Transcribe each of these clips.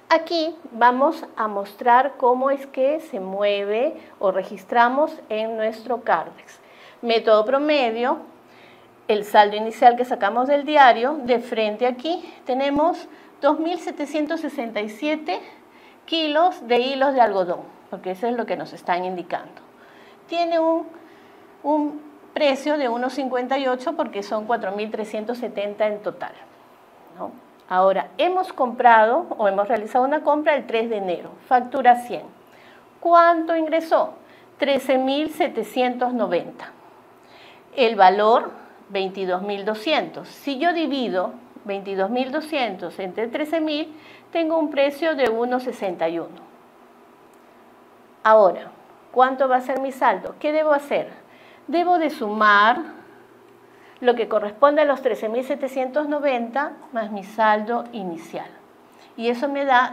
Aquí vamos a mostrar cómo es que se mueve o registramos en nuestro Cardex. Método promedio, el saldo inicial que sacamos del diario, de frente aquí tenemos 2.767 kilos de hilos de algodón, porque eso es lo que nos están indicando. Tiene un precio de 1.58 porque son 4.370 en total, ¿no? Ahora, hemos comprado o hemos realizado una compra el 3 de enero, factura 100. ¿Cuánto ingresó? 13.790. El valor, 22.200. Si yo divido 22.200 entre 13.000, tengo un precio de 1.61. Ahora, ¿cuánto va a ser mi saldo? ¿Qué debo hacer? Debo de sumar lo que corresponde a los 13.790 más mi saldo inicial. Y eso me da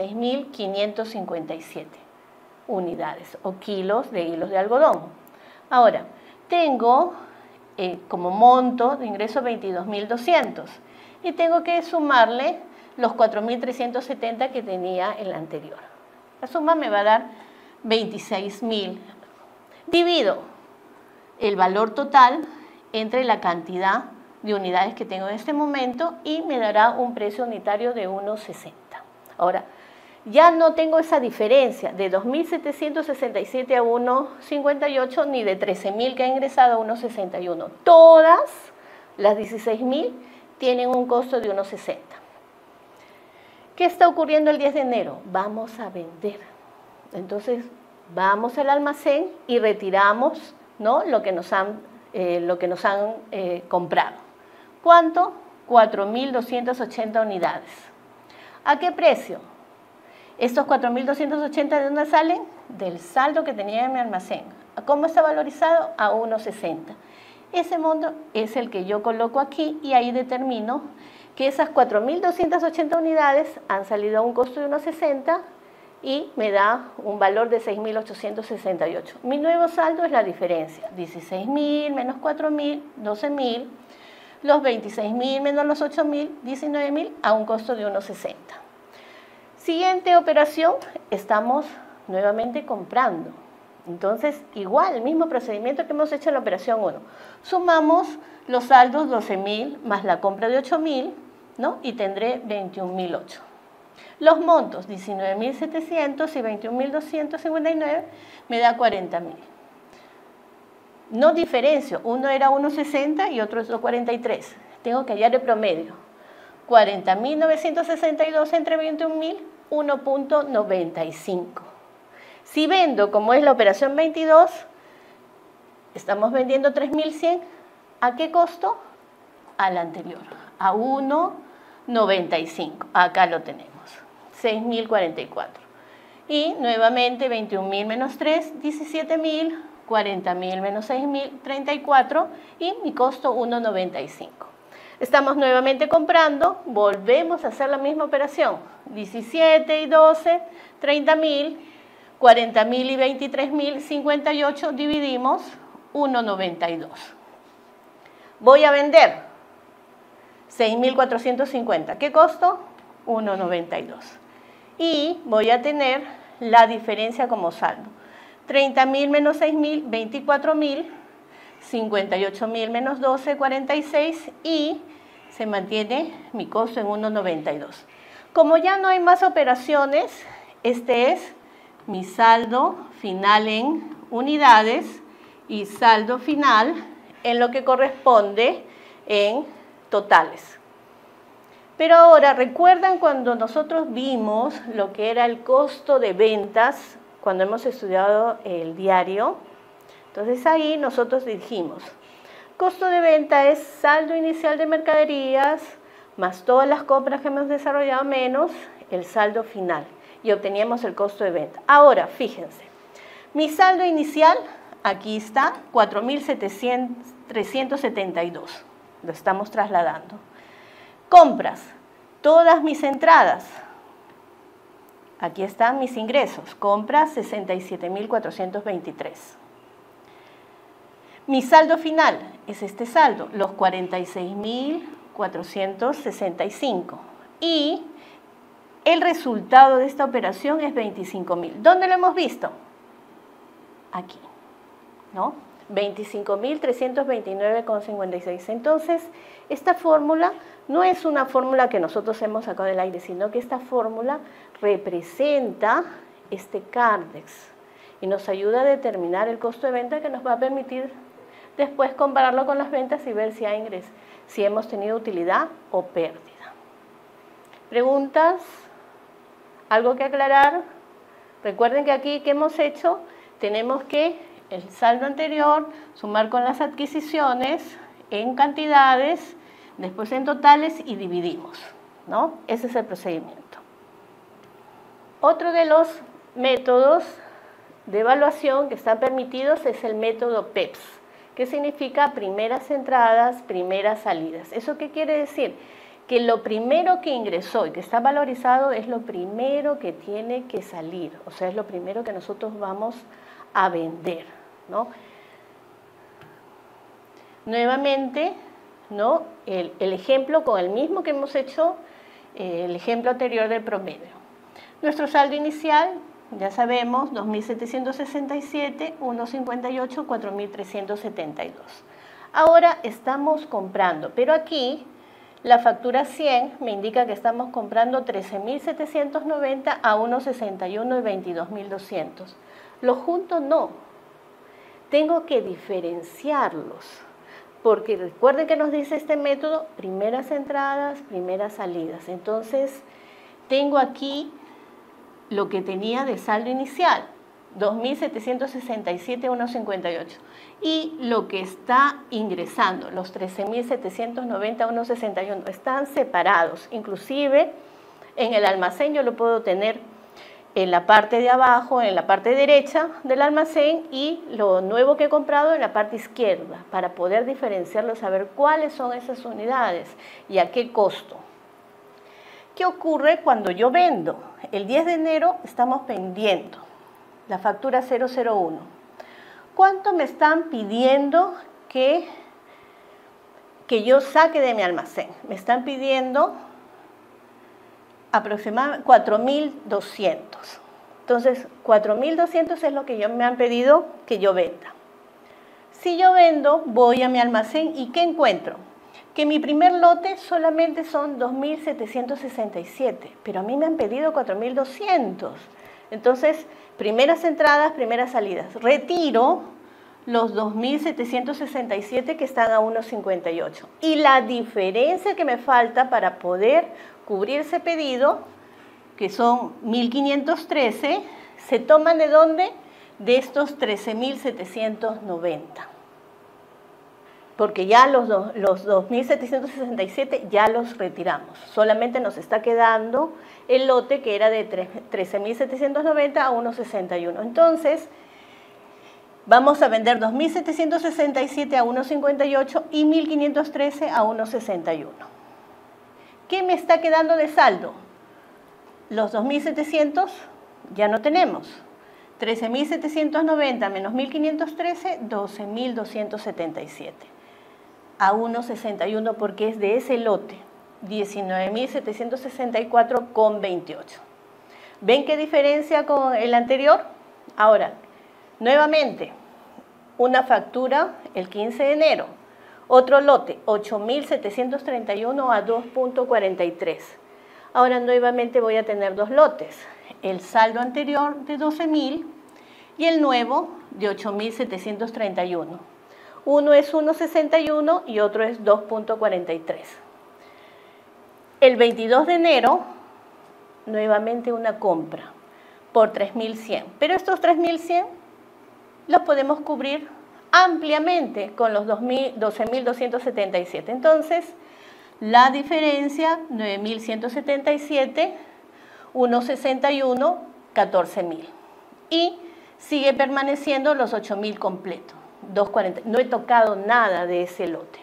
16.557 unidades o kilos de hilos de algodón. Ahora, tengo como monto de ingreso 22.200 y tengo que sumarle los 4.370 que tenía en la anterior. La suma me va a dar 26.000. Divido el valor total entre la cantidad de unidades que tengo en este momento y me dará un precio unitario de 1.60. Ahora, ya no tengo esa diferencia de 2.767 a 1.58 ni de 13.000 que ha ingresado a 1.61. Todas las 16.000 tienen un costo de 1.60. ¿Qué está ocurriendo el 10 de enero? Vamos a vender. Entonces, vamos al almacén y retiramos, ¿no?, lo que nos han comprado. ¿Cuánto? 4.280 unidades. ¿A qué precio? Estos 4.280, ¿de dónde salen? Del saldo que tenía en mi almacén. ¿Cómo está valorizado? A 1.60. Ese monto es el que yo coloco aquí y ahí determino que esas 4.280 unidades han salido a un costo de 1.60 y me da un valor de 6.868. Mi nuevo saldo es la diferencia, 16.000 menos 4.000, 12.000, los 26.000 menos los 8.000, 19.000 a un costo de 1.60. Siguiente operación, estamos nuevamente comprando. Entonces, igual, el mismo procedimiento que hemos hecho en la operación 1. Sumamos los saldos 12.000 más la compra de 8.000, ¿no? Y tendré 21.008. Los montos, 19.700 y 21.259, me da 40.000. No diferencio, uno era 1.60 y otro es 2.43. Tengo que hallar el promedio. 40.962 entre 21.000, 1.95. Si vendo, como es la operación 22, estamos vendiendo 3.100, ¿a qué costo? Al anterior, a 1.95. Acá lo tenemos. 6.044. Y nuevamente 21.000 menos 3, 17.000, 40.000 menos 6.000, 34 y mi costo 1.95. Estamos nuevamente comprando, volvemos a hacer la misma operación. 17 y 12, 30.000, 40.000 y 23.000, 58, dividimos 1.92. Voy a vender 6.450. ¿Qué costo? 1.92. Y voy a tener la diferencia como saldo. 30.000 menos 6.000, 24.000, 58.000 menos 12, 46 y se mantiene mi costo en 1.92. Como ya no hay más operaciones, este es mi saldo final en unidades y saldo final en lo que corresponde en totales. Pero ahora, ¿recuerdan cuando nosotros vimos lo que era el costo de ventas cuando hemos estudiado el diario? Entonces ahí nosotros dijimos, costo de venta es saldo inicial de mercaderías más todas las compras que hemos desarrollado menos el saldo final y obteníamos el costo de venta. Ahora, fíjense, mi saldo inicial, aquí está, 4.372, lo estamos trasladando. Compras, todas mis entradas, aquí están mis ingresos, compras 67.423. Mi saldo final es este saldo, los 46.465. Y El resultado de esta operación es 25.000. ¿Dónde lo hemos visto? Aquí, ¿no? 25.329,56. Entonces, esta fórmula no es una fórmula que nosotros hemos sacado del aire, sino que esta fórmula representa este CARDEX y nos ayuda a determinar el costo de venta, que nos va a permitir después compararlo con las ventas y ver si hay ingresos, si hemos tenido utilidad o pérdida. ¿Preguntas? ¿Algo que aclarar? Recuerden que aquí, ¿qué hemos hecho? Tenemos que el saldo anterior sumar con las adquisiciones en cantidades, después en totales y dividimos, ¿no? Ese es el procedimiento. Otro de los métodos de evaluación que están permitidos es el método PEPS, que significa primeras entradas, primeras salidas. ¿Eso qué quiere decir? Que lo primero que ingresó y que está valorizado es lo primero que tiene que salir, o sea, es lo primero que nosotros vamos a vender, ¿no? Nuevamente, ¿no? El ejemplo con el mismo que hemos hecho, el ejemplo anterior del promedio. Nuestro saldo inicial, ya sabemos, 2.767, 1.58, 4.372. Ahora estamos comprando, pero aquí la factura 100 me indica que estamos comprando 13.790 a 1.61 y 22.200. Los juntos no. Tengo que diferenciarlos, porque recuerden que nos dice este método, primeras entradas, primeras salidas. Entonces, tengo aquí lo que tenía de saldo inicial, 2.767, 1.58. Y lo que está ingresando, los 13.790, 1.61, están separados. Inclusive, en el almacén yo lo puedo tener en la parte de abajo, en la parte derecha del almacén, y lo nuevo que he comprado en la parte izquierda, para poder diferenciarlo, saber cuáles son esas unidades y a qué costo. ¿Qué ocurre cuando yo vendo? El 10 de enero estamos vendiendo la factura 001. ¿Cuánto me están pidiendo que yo saque de mi almacén? Me están pidiendo aproximadamente 4.200. Entonces, 4.200 es lo que me han pedido que yo venda. Si yo vendo, voy a mi almacén y ¿qué encuentro? Que mi primer lote solamente son 2.767, pero a mí me han pedido 4.200. Entonces, primeras entradas, primeras salidas. Retiro los 2.767 que están a 1.58. Y la diferencia que me falta para poder cubrir ese pedido, que son 1.513, se toman ¿de dónde? De estos 13.790. Porque ya los 2.767 ya los retiramos. Solamente nos está quedando el lote que era de 13.790 a 1.61. Entonces, vamos a vender 2.767 a 1.58 y 1.513 a 1.61. ¿Qué me está quedando de saldo? Los 2.700 ya no tenemos. 13.790 menos 1.513, 12.277. A 1.61 porque es de ese lote. 19.764,28. ¿Ven qué diferencia con el anterior? Ahora, nuevamente, una factura el 15 de enero. Otro lote, 8.731 a 2.43. Ahora nuevamente voy a tener dos lotes. El saldo anterior de 12.000 y el nuevo de 8.731. Uno es 1.61 y otro es 2.43. El 22 de enero, nuevamente una compra por 3.100. Pero estos 3.100 los podemos cubrir ampliamente con los 12.277. Entonces, la diferencia, 9.177, 1.61, 14.000. Y sigue permaneciendo los 8.000 completos, 2.40. No he tocado nada de ese lote.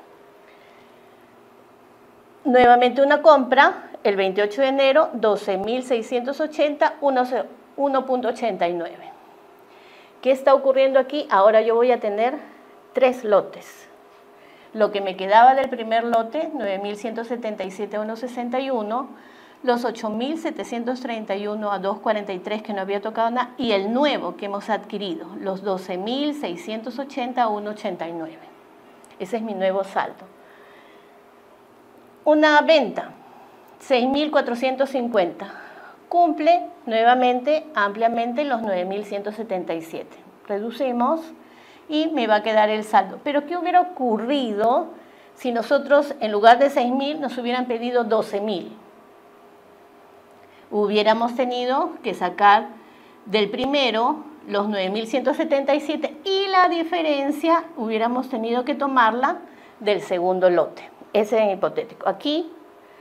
Nuevamente una compra, el 28 de enero, 12.680, 1.89. ¿Qué está ocurriendo aquí? Ahora yo voy a tener 3 lotes. Lo que me quedaba del primer lote, 9.177 a 1.61, los 8.731 a 2.43 que no había tocado nada y el nuevo que hemos adquirido, los 12.680 a 1.89. Ese es mi nuevo saldo. Una venta, 6.450. Cumple nuevamente, ampliamente, los 9.177. Reducimos y me va a quedar el saldo. Pero ¿qué hubiera ocurrido si nosotros en lugar de 6.000 nos hubieran pedido 12.000? Hubiéramos tenido que sacar del primero los 9.177 y la diferencia hubiéramos tenido que tomarla del segundo lote. Ese es hipotético. Aquí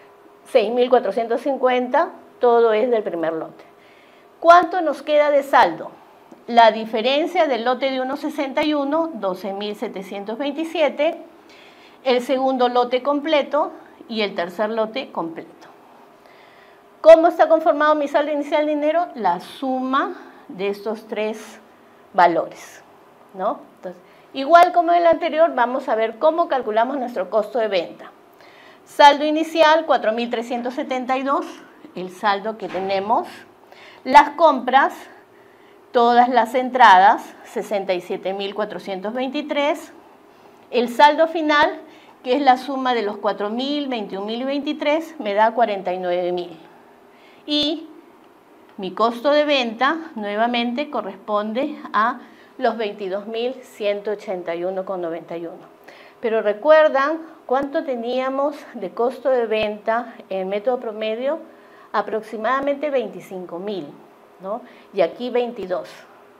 6.450, todo es del primer lote. ¿Cuánto nos queda de saldo? La diferencia del lote de 1.61, 12.727, el segundo lote completo y el tercer lote completo. ¿Cómo está conformado mi saldo inicial de dinero? La suma de estos tres valores, ¿no? Entonces, igual como en el anterior, vamos a ver cómo calculamos nuestro costo de venta. Saldo inicial, 4.372, el saldo que tenemos. Las compras, todas las entradas, 67.423. El saldo final, que es la suma de los 4.000, 21.000 y 23, me da 49.000. Y mi costo de venta, nuevamente, corresponde a los 22.181,91. Pero recuerdan cuánto teníamos de costo de venta en método promedio, aproximadamente 25.000, ¿no? Y aquí 22.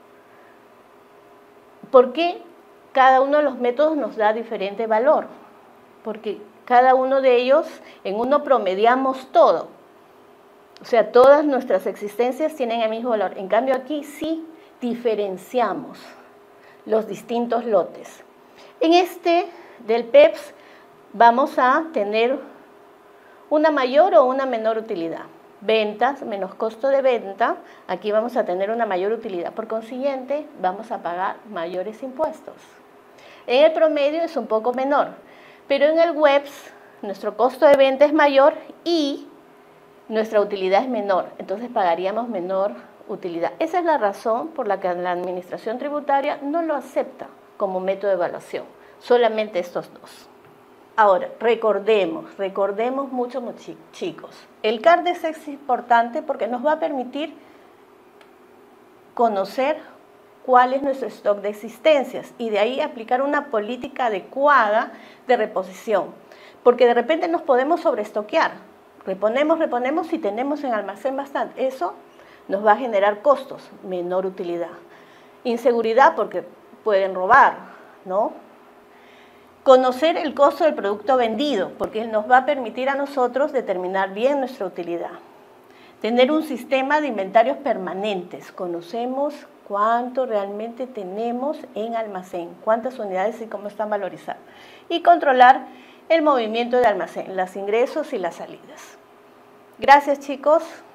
¿Por qué cada uno de los métodos nos da diferente valor? Porque cada uno de ellos, en uno promediamos todo. O sea, todas nuestras existencias tienen el mismo valor. En cambio, aquí sí diferenciamos los distintos lotes. En este del PEPS vamos a tener una mayor o una menor utilidad. Ventas menos costo de venta, aquí vamos a tener una mayor utilidad. Por consiguiente, vamos a pagar mayores impuestos. En el promedio es un poco menor, pero en el WEPS nuestro costo de venta es mayor y nuestra utilidad es menor, entonces pagaríamos menor utilidad. Esa es la razón por la que la administración tributaria no lo acepta como método de evaluación, solamente estos dos. Ahora, recordemos mucho, chicos. El CARDEX es importante porque nos va a permitir conocer cuál es nuestro stock de existencias y de ahí aplicar una política adecuada de reposición, porque de repente nos podemos sobreestoquear. Reponemos y tenemos en almacén bastante. Eso nos va a generar costos, menor utilidad. Inseguridad porque pueden robar, ¿no? Conocer el costo del producto vendido, porque nos va a permitir a nosotros determinar bien nuestra utilidad. Tener un sistema de inventarios permanentes. Conocemos cuánto realmente tenemos en almacén, cuántas unidades y cómo están valorizadas. Y controlar el movimiento de almacén, los ingresos y las salidas. Gracias, chicos.